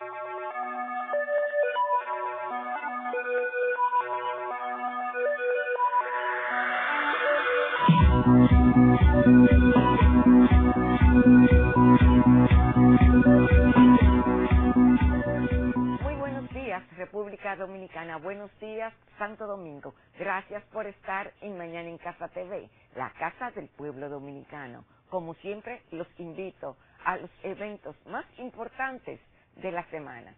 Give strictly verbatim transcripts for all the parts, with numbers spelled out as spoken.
Muy buenos días, República Dominicana. Buenos días, Santo Domingo. Gracias por estar en Mañana en Casa T V, la casa del pueblo dominicano. Como siempre, los invito a los eventos más importantes de la semana.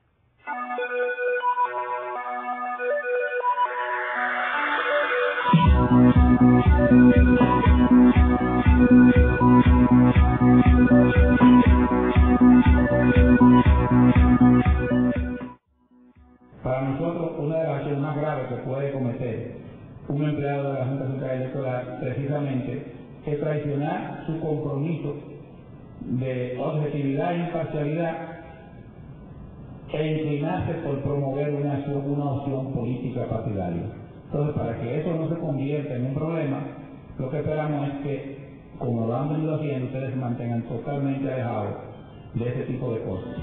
Para nosotros, una de las acciones más graves que puede cometer un empleado de la Junta Central Electoral precisamente es traicionar su compromiso de objetividad e imparcialidad e inclinarse por promover una acción, una opción política partidaria. Entonces, para que eso no se convierta en un problema, lo que esperamos es que, como lo han venido haciendo, ustedes se mantengan totalmente alejados de ese tipo de cosas.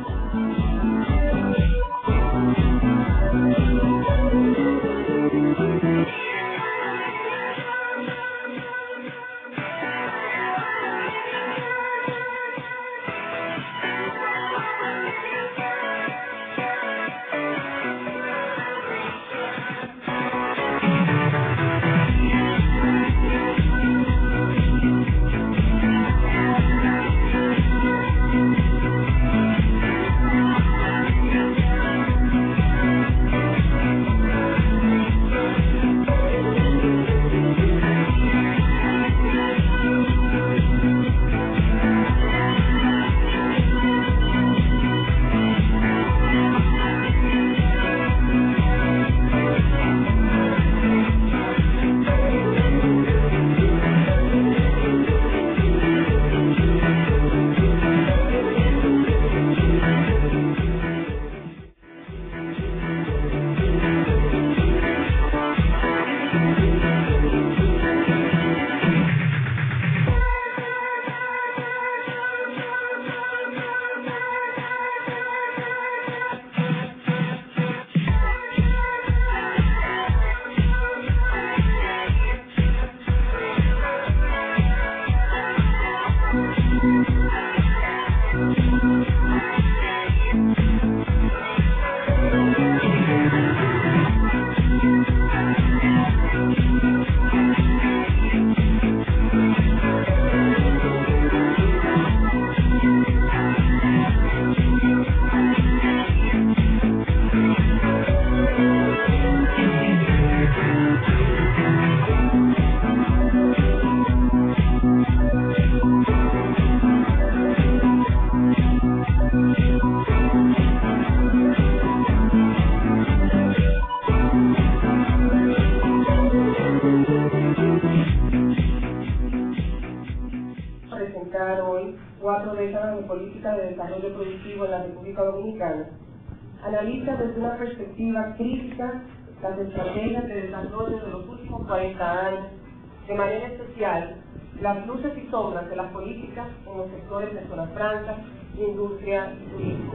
Presentar hoy cuatro décadas de política de desarrollo productivo en la República Dominicana. Analiza desde una perspectiva crítica las estrategias de desarrollo de los últimos cuarenta años, de manera especial las luces y sombras de las políticas en los sectores de zonas francas, industria y turismo.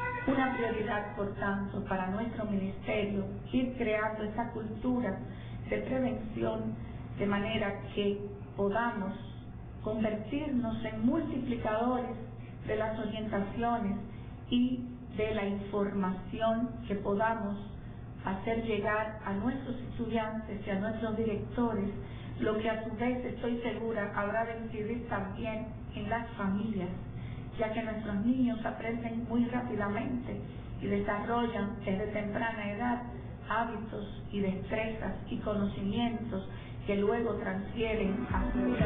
Por tanto, para nuestro ministerio, ir creando esa cultura de prevención, de manera que podamos convertirnos en multiplicadores de las orientaciones y de la información que podamos hacer llegar a nuestros estudiantes y a nuestros directores, lo que a su vez estoy segura habrá de incidir también en las familias, ya que nuestros niños aprenden muy rápidamente y desarrollan desde temprana edad hábitos y destrezas y conocimientos que luego transfieren a su vida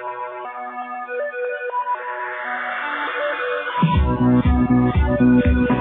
diaria.